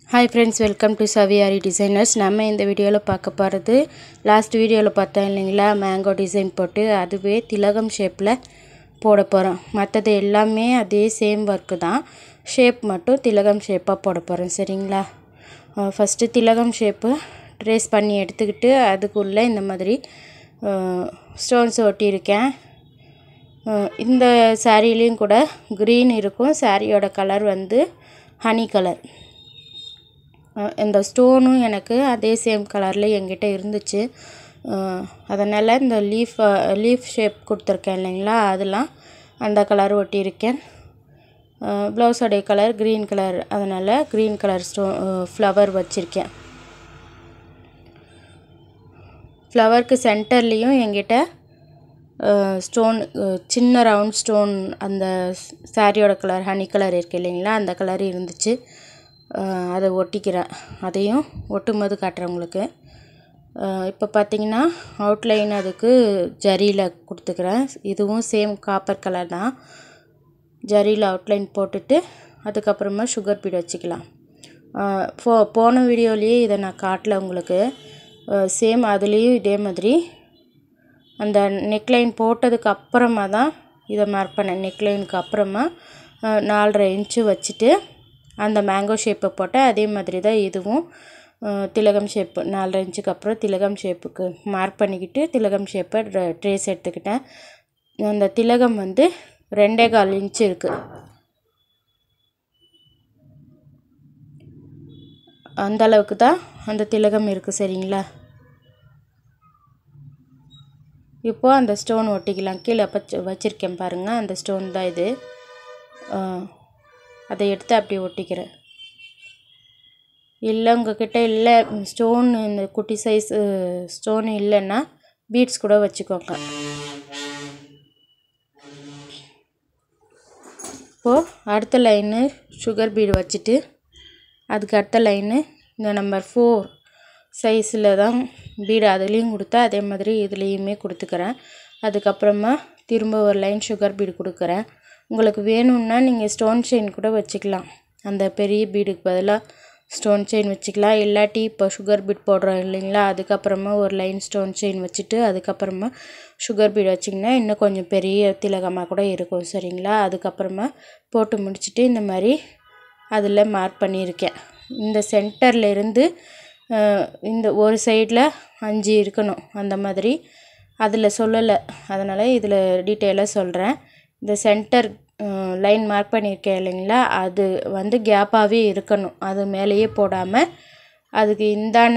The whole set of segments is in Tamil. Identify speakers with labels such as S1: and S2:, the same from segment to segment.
S1: Hi friends, welcome to Savi Aari Designers. நம்ம இந்த வீடியோல பார்க்க போறது லாஸ்ட் வீடியோல பார்த்தோம் இல்லீங்களா மேங்கோ டிசைன் போட்டு அதுவே திலகம் ஷேப்ல போட போறோம். மத்தது எல்லாமே அதே சேம் வர்க் தான். ஷேப் மட்டும் திலகம் ஷேப்பா போட போறோம் சரிங்களா? ஃபர்ஸ்ட் திலகம் ஷேப் ட்ரேஸ் பண்ணி எடுத்துக்கிட்டு அதுக்குள்ள இந்த மாதிரி ஸ்டோன்ஸ் ஒட்டி இருக்கேன். இந்த சாரிலயும் கூட green இருக்கும். சாரியோட கலர் வந்து ஹனி கலர். இந்த ஸ்டோனும் எனக்கு அதே சேம் கலர்ல என்கிட்ட இருந்துச்சு. அதனால இந்த லீஃப் ஷேப் கொடுத்திருக்கேன் இல்லைங்களா அதெல்லாம் அந்த கலர் ஒட்டி இருக்கேன். ப்ளவுஸோட கலர் green கலர் அதனால green கலர் ஃப்ளவர் வச்சிருக்கேன். ஃப்ளவருக்கு சென்டர்லயும் என்கிட்ட ஸ்டோன் சின்ன ரவுண்ட் ஸ்டோன் அந்த சாரியோட கலர் ஹனி கலர் இருக்கு இல்லைங்களா அந்த கலர் இருந்துச்சு. அதை ஒட்டிக்கிறேன். அதையும் ஒட்டும்போது காட்டுறேன் உங்களுக்கு. இப்போ பார்த்தீங்கன்னா அவுட்லைன் அதுக்கு ஜரியில் கொடுத்துக்கிறேன். இதுவும் சேம் காப்பர் கலர் தான். ஜரியில் அவுட்லைன் போட்டுட்டு அதுக்கப்புறமா சுகர் பீட் வச்சுக்கலாம். போன வீடியோலேயே இதை நான் காட்டல உங்களுக்கு. சேம் அதுலேயும் இதே மாதிரி அந்த நெக்லைன் போட்டதுக்கு அப்புறமா தான் இதை மார்க் பண்ணேன். நெக்லைனுக்கு அப்புறமா 4.5 இன்ச்சு வச்சுட்டு அந்த மேங்கோ ஷேப்பை போட்டேன். அதே மாதிரி தான் இதுவும் திலகம் ஷேப் 4.5 இன்ச்சுக்கு அப்புறம் திலகம் ஷேப்புக்கு மார்க் பண்ணிக்கிட்டு திலகம் ஷேப்பை ட்ரேஸ் எடுத்துக்கிட்டேன். அந்த திலகம் வந்து 2.25 இன்ச்சு இருக்குது. அந்த அளவுக்கு தான் அந்த திலகம் இருக்குது சரிங்களா? இப்போ அந்த ஸ்டோன் ஒட்டிக்கலாம். கீழே வச்சிருக்கேன் பாருங்கள். அந்த ஸ்டோன் தான் இது. அதை எடுத்து அப்படியே ஒட்டிக்கிறேன். இல்லை உங்ககிட்ட இல்லை ஸ்டோன் இந்த குட்டி சைஸ் ஸ்டோன் இல்லைன்னா பீட்ஸ் கூட வச்சுக்கோங்க. இப்போது அடுத்த லைனு சுகர் பீடு வச்சுட்டு அதுக்கு அடுத்த லைனு இந்த நம்பர் 4 சைஸில் தான் பீடு அதுலேயும் கொடுத்தா அதே மாதிரி இதுலேயுமே கொடுத்துக்கிறேன். அதுக்கப்புறமா திரும்ப ஒரு லைன் சுகர் பீடு கொடுக்குறேன். உங்களுக்கு வேணும்னா நீங்கள் ஸ்டோன் செயின் கூட வச்சுக்கலாம். அந்த பெரிய பீடுக்கு பதிலாக ஸ்டோன் செயின் வச்சுக்கலாம். இல்லாட்டி இப்போ சுகர் பீட் போடுறோம் இல்லைங்களா அதுக்கப்புறமா ஒரு லைன் ஸ்டோன் செயின் வச்சுட்டு அதுக்கப்புறமா சுகர் பீட் வச்சிங்கன்னா இன்னும் கொஞ்சம் பெரிய திலகமாக கூட இருக்கும் சரிங்களா? அதுக்கப்புறமா போட்டு முடிச்சுட்டு இந்த மாதிரி அதில் மார்க் பண்ணியிருக்கேன். இந்த சென்டரில் இருந்து இந்த ஒரு சைடில் 5 இருக்கணும் அந்த மாதிரி அதில் சொல்லலை. அதனால் இதில் டீட்டெயிலாக சொல்கிறேன். இந்த சென்டர் லைன் மார்க் பண்ணியிருக்கேன் இல்லைங்களா அது வந்து கேப்பாகவே இருக்கணும். அது மேலேயே போடாமல் அதுக்கு இந்தான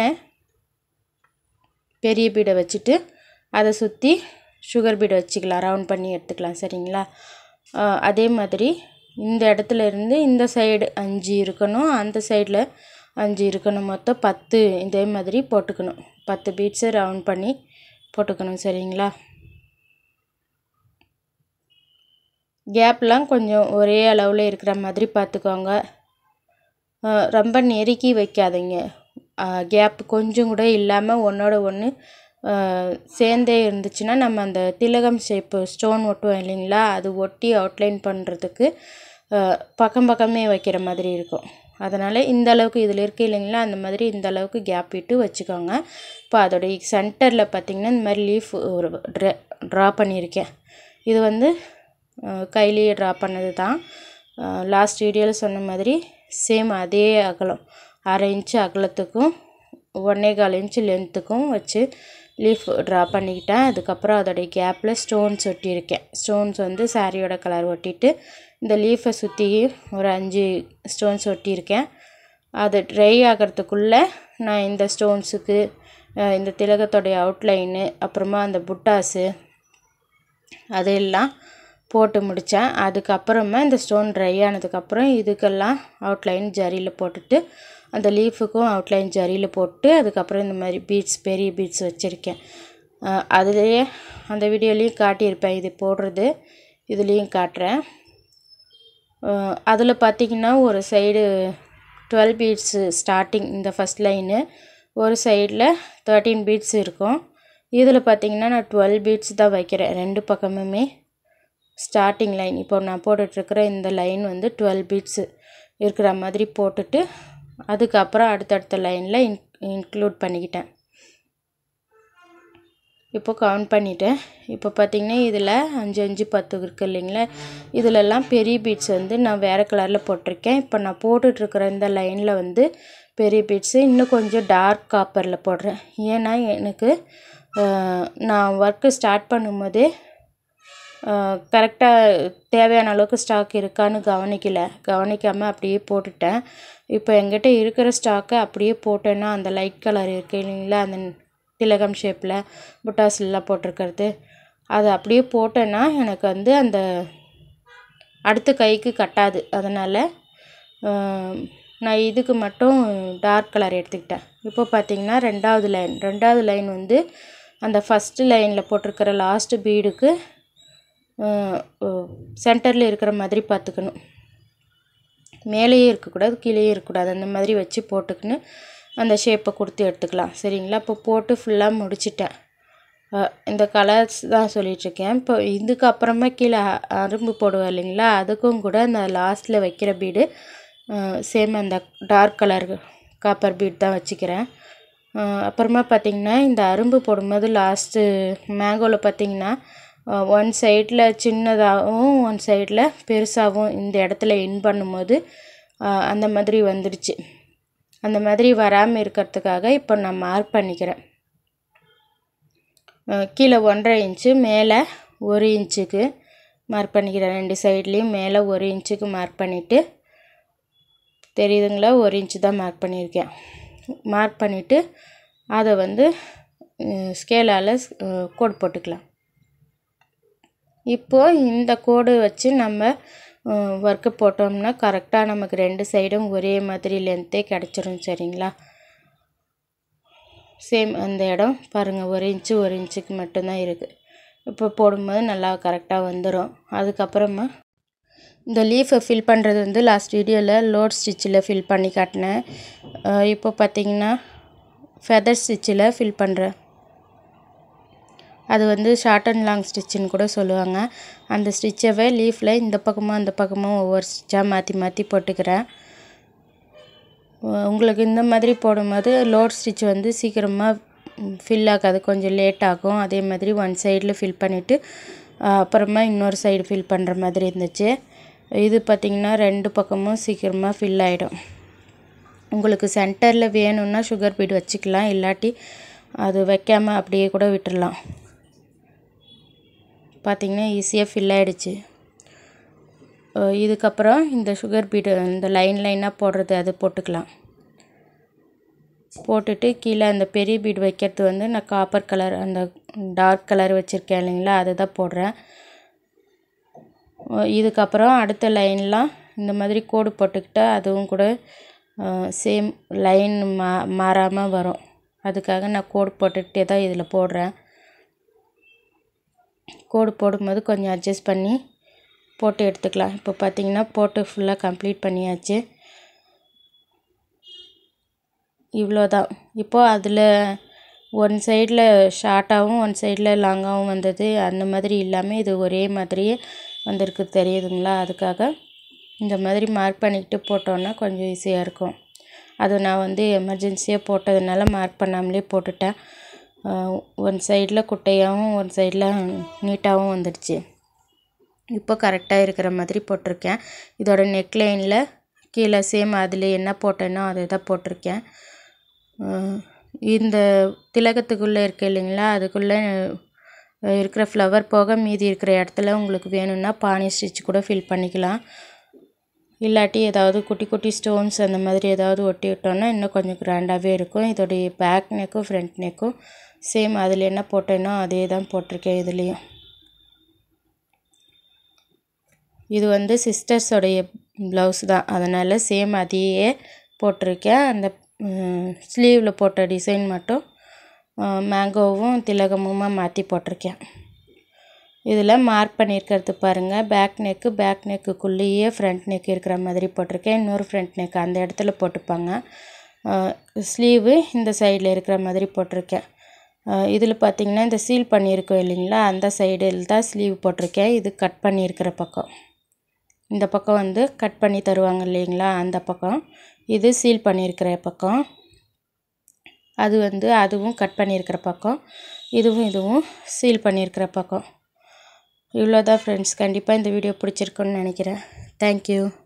S1: பெரிய பீடை வச்சுட்டு அதை சுற்றி சுகர் பீடை வச்சுக்கலாம். ரவுண்ட் பண்ணி எடுத்துக்கலாம் சரிங்களா? அதே மாதிரி இந்த இடத்துல இருந்து இந்த சைடு 5 இருக்கணும். அந்த சைடில் 5 இருக்கணும். மொத்தம் 10 இதே மாதிரி போட்டுக்கணும். 10 பீட்ஸை ரவுண்ட் பண்ணி போட்டுக்கணும் சரிங்களா? கேப்லாம் கொஞ்சம் ஒரே அளவில் இருக்கிற மாதிரி பார்த்துக்கோங்க. ரொம்ப நெருக்கி வைக்காதீங்க. கேப் கொஞ்சம் கூட இல்லாமல் ஒன்றோட ஒன்று சேர்ந்தே இருந்துச்சுன்னா நம்ம அந்த திலகம் ஷேப்பு ஸ்டோன் ஒட்டுவோம் இல்லைங்களா அது ஒட்டி அவுட்லைன் பண்ணுறதுக்கு பக்கம் பக்கமே வைக்கிற மாதிரி இருக்கும். அதனால் இந்த அளவுக்கு இதில் இருக்குது இல்லைங்களா அந்த மாதிரி இந்த அளவுக்கு கேப் விட்டு வச்சுக்கோங்க. இப்போ அதோடைய சென்டரில் பார்த்திங்கன்னா இந்த மாதிரி லீஃப் ஒரு ட்ரா பண்ணியிருக்கேன். இது வந்து கையிலேயே ட்ரா பண்ணது தான். லாஸ்ட் வீடியோவில் சொன்ன மாதிரி சேம் அதே அகலம் 1/2 இன்ச்சு அகலத்துக்கும் 1.25 இன்ச்சு லென்த்துக்கும் வச்சு லீஃப் ட்ரா பண்ணிக்கிட்டேன். அதுக்கப்புறம் அதோடைய கேப்பில் ஸ்டோன்ஸ் ஒட்டியிருக்கேன். ஸ்டோன்ஸ் வந்து சாரியோட கலர் ஒட்டிட்டு இந்த லீஃபை சுற்றி ஒரு 5 ஸ்டோன்ஸ் ஒட்டியிருக்கேன். அது ட்ரை ஆகிறதுக்குள்ளே நான் இந்த ஸ்டோன்ஸுக்கு இந்த திலகத்தோடைய அவுட்லைனு அப்புறமா அந்த புட்டாஸு அதெல்லாம் போட்டு முடித்தேன். அதுக்கப்புறமா இந்த ஸ்டோன் ட்ரை ஆனதுக்கப்புறம் இதுக்கெல்லாம் அவுட்லைன் ஜரியில் போட்டுட்டு அந்த லீஃபுக்கும் அவுட்லைன் ஜரியில் போட்டு அதுக்கப்புறம் இந்த மாதிரி பீட்ஸ் பெரிய பீட்ஸ் வச்சுருக்கேன். அதுலேயே அந்த வீடியோலேயும் காட்டியிருப்பேன். இது போடுறது இதுலேயும் காட்டுறேன். அதில் பார்த்திங்கன்னா ஒரு சைடு 12 பீட்ஸு ஸ்டார்டிங் இந்த ஃபஸ்ட் லைனு ஒரு சைடில் 13 பீட்ஸ் இருக்கும். இதில் பார்த்திங்கன்னா நான் 12 பீட்ஸ் தான் வைக்கிறேன். 2 பக்கமுமே ஸ்டார்டிங் லைன் இப்போ நான் போட்டுட்ருக்கிற இந்த லைன் வந்து 12 பீட்ஸு இருக்கிற மாதிரி போட்டுட்டு அதுக்கப்புறம் அடுத்தடுத்த லைனில் இன்க்ளூட் பண்ணிக்கிட்டேன். இப்போ கவுண்ட் பண்ணிவிட்டேன். இப்போ பார்த்திங்கன்னா இதில் 5 5 10 இருக்குது இல்லைங்களா, இதிலெல்லாம் பெரிய பீட்ஸ் வந்து நான் வேறு கலரில் போட்டிருக்கேன். இப்போ நான் போட்டுட்ருக்கிற இந்த லைனில் வந்து பெரிய பீட்ஸு இன்னும் கொஞ்சம் டார்க் காப்பரில் போடுறேன். ஏன்னா எனக்கு நான் ஒர்க்கு ஸ்டார்ட் பண்ணும்போதே கரெக்டாக தேவையான அளவுக்கு ஸ்டாக் இருக்கான்னு கவனிக்காமல் அப்படியே போட்டுட்டேன். இப்போ என்கிட்ட இருக்கிற ஸ்டாக்கை அப்படியே போட்டேன்னா அந்த லைட் கலர் இருக்குது இல்லைங்களா, அந்த திலகம் ஷேப்பில் புட்டாஸ்லாம் போட்டிருக்கிறது, அது அப்படியே போட்டேன்னா எனக்கு வந்து அந்த அடுத்த கைக்கு கட்டாது. அதனால் நான் இதுக்கு மட்டும் டார்க் கலர் எடுத்துக்கிட்டேன். இப்போ பார்த்திங்கன்னா ரெண்டாவது லைன் வந்து அந்த ஃபஸ்ட்டு லைனில் போட்டிருக்கிற லாஸ்ட்டு பீடுக்கு சென்டரில் இருக்கிற மாதிரி பார்த்துக்கணும். மேலேயே இருக்கக்கூடாது, கீழேயே இருக்கக்கூடாது, அந்த மாதிரி வச்சு போட்டுக்கின்னு அந்த ஷேப்பை கொடுத்து எடுத்துக்கலாம். சரிங்களா, இப்போ போட்டு ஃபுல்லாக முடிச்சிட்டேன். இந்த கலர்ஸ் தான் சொல்லிகிட்ருக்கேன். இப்போ இதுக்கப்புறமா கீழே அரும்பு போடுவேன் இல்லைங்களா, அதுக்கும் கூட அந்த லாஸ்ட்டில் வைக்கிற பீடு சேம் அந்த டார்க் கலர் காப்பர் பீட் தான் வச்சுக்கிறேன். அப்புறமா பார்த்திங்கன்னா இந்த அரும்பு போடும்போது லாஸ்ட்டு மேங்கோவில் பார்த்திங்கன்னா ஒன் சைடில் சின்னதாகவும் ஒன் சைடில் பெருசாகவும் இந்த இடத்துல இன் பண்ணும்போது அந்த மாதிரி வந்துடுச்சு. அந்த மாதிரி வராமல் இருக்கிறதுக்காக இப்போ நான் மார்க் பண்ணிக்கிறேன். கீழே 1.5 இன்ச்சு, மேலே 1 இன்ச்சுக்கு மார்க் பண்ணிக்கிறேன். 2 சைட்லேயும் மேலே 1 இன்ச்சுக்கு மார்க் பண்ணிவிட்டு, தெரியுதுங்களா, 1 இன்ச்சு தான் மார்க் பண்ணியிருக்கேன். மார்க் பண்ணிவிட்டு அதை வந்து ஸ்கேலால் கோடு போட்டுக்கலாம். இப்போது இந்த கோடு வச்சு நம்ம ஒர்க்கு போட்டோம்னா கரெக்டாக நமக்கு 2 சைடும் ஒரே மாதிரி லென்த்தே கிடச்சிரும். சரிங்களா, சேம் அந்த இடம் பாருங்கள் 1 இன்ச்சு 1 இன்ச்சுக்கு மட்டும்தான் இருக்குது. இப்போ போடும்போது நல்லா கரெக்டாக வந்துடும். அதுக்கப்புறமா இந்த லீஃபை ஃபில் பண்ணுறது வந்து லாஸ்ட் வீடியோவில் லோட் ஸ்டிச்சில் ஃபில் பண்ணி காட்டினேன். இப்போ பார்த்திங்கன்னா ஃபெதர் ஸ்டிச்சில் ஃபில் பண்ணுறேன். அது வந்து ஷார்ட் அண்ட் லாங் ஸ்டிச்சுன்னு கூட சொல்லுவாங்க. அந்த ஸ்டிச்சவை லீஃபில் இந்த பக்கமும் அந்த பக்கமும் ஒவ்வொரு ஸ்டிச்சாக மாற்றி மாற்றி போட்டுக்கிறேன். உங்களுக்கு இந்த மாதிரி போடும்போது லோட் ஸ்டிச் வந்து சீக்கிரமாக ஃபில் ஆகாது, கொஞ்சம் லேட் ஆகும். அதே மாதிரி ஒன் சைடில் ஃபில் பண்ணிவிட்டு அப்புறமா இன்னொரு சைடு ஃபில் பண்ணுற மாதிரி இருந்துச்சு. இது பார்த்திங்கன்னா 2 பக்கமும் சீக்கிரமாக ஃபில் ஆகிடும். உங்களுக்கு சென்டரில் வேணும்னா சுகர் பீட் வச்சுக்கலாம், இல்லாட்டி அது வைக்காமல் அப்படியே கூட விட்டுடலாம். பார்த்திங்கன்னா ஈஸியாக ஃபில் ஆகிடுச்சு. இதுக்கப்புறம் இந்த சுகர் பீடு இந்த லைனாக போடுறது அது போட்டுக்கலாம். போட்டுட்டு கீழே அந்த பெரிய பீடு வைக்கிறது வந்து நான் காப்பர் கலர் அந்த டார்க் கலர் வச்சுருக்கேன் இல்லைங்களா, அதை தான் போடுறேன். இதுக்கப்புறம் அடுத்த லைன்லாம் இந்த மாதிரி கோடு போட்டுக்கிட்டால் அதுவும் கூட சேம் லைன் மாறாமல் வரும். அதுக்காக நான் கோடு போட்டுக்கிட்டே தான் இதில் போடுறேன். கோடு போடும்போது கொஞ்சம் அட்ஜஸ்ட் பண்ணி போட்டு எடுத்துக்கலாம். இப்போ பார்த்திங்கன்னா போட்டு ஃபுல்லாக கம்ப்ளீட் பண்ணியாச்சு. இவ்வளோதான். இப்போது அதில் ஒன் சைடில் ஷார்ட்டாகவும் ஒன் சைடில் லாங்காகவும் வந்தது, அந்த மாதிரி இல்லாமல் இது ஒரே மாதிரியே வந்திருக்கு, தெரியுதுங்களா. அதுக்காக இந்த மாதிரி மார்க் பண்ணிக்கிட்டு போட்டோன்னா கொஞ்சம் ஈஸியாக இருக்கும். அது நான் வந்து எமர்ஜென்சியாக போட்டதுனால மார்க் பண்ணாமலே போட்டுட்டேன். ஒன் சைடில் குட்டையாகவும் ஒன் சைடில் நீட்டாகவும் வந்துடுச்சு. இப்போ கரெக்டாக இருக்கிற மாதிரி போட்டிருக்கேன். இதோட நெக்லைனில் கீழே சேம் அதில் என்ன போட்டேனோ அதை தான் போட்டிருக்கேன். இந்த திலகத்துக்குள்ளே இருக்குது இல்லைங்களா, அதுக்குள்ளே இருக்கிற ஃப்ளவர் போக மீதி இருக்கிற இடத்துல உங்களுக்கு வேணும்னா பானி ஸ்டிச் கூட ஃபில் பண்ணிக்கலாம். இல்லாட்டி ஏதாவது குட்டி குட்டி ஸ்டோன்ஸ் அந்த மாதிரி ஏதாவது ஒட்டி விட்டோன்னா இன்னும் கொஞ்சம் கிராண்டாகவே இருக்கும். இதோடைய பேக் நெக்கும் ஃப்ரண்ட் நெக்கும் சேம் அதில் என்ன போட்டேனோ அதே தான் போட்டிருக்கேன் இதுலேயும். இது வந்து சிஸ்டர்ஸோடைய ப்ளவுஸ் தான், அதனால் சேம் அதையே போட்டிருக்கேன். அந்த ஸ்லீவில் போட்ட டிசைன் மட்டும் மேங்கோவும் திலகமுமா மாற்றி போட்டிருக்கேன். இதில் மார்க் பண்ணியிருக்கிறது பாருங்கள், பேக் நெக்குக்குள்ளேயே ஃப்ரண்ட் நெக் இருக்கிற மாதிரி போட்டிருக்கேன். இன்னொரு ஃப்ரண்ட் நெக் அந்த இடத்துல போட்டுப்பாங்க. ஸ்லீவு இந்த சைடில் இருக்கிற மாதிரி போட்டிருக்கேன். இதில் பார்த்திங்கன்னா இந்த சீல் பண்ணியிருக்கோம் இல்லைங்களா, அந்த சைடில் தான் ஸ்லீவ் போட்டிருக்கேன். இது கட் பண்ணியிருக்கிற பக்கம். இந்த பக்கம் வந்து கட் பண்ணி தருவாங்க இல்லைங்களா, அந்த பக்கம். இது சீல் பண்ணியிருக்கிற பக்கம். அது வந்து அதுவும் கட் பண்ணியிருக்கிற பக்கம். இதுவும் சீல் பண்ணியிருக்கிற பக்கம். இவ்வளோதான் ஃப்ரெண்ட்ஸ். கண்டிப்பாக இந்த வீடியோ பிடிச்சிருக்குன்னு நினைக்கிறேன். தேங்க்யூ.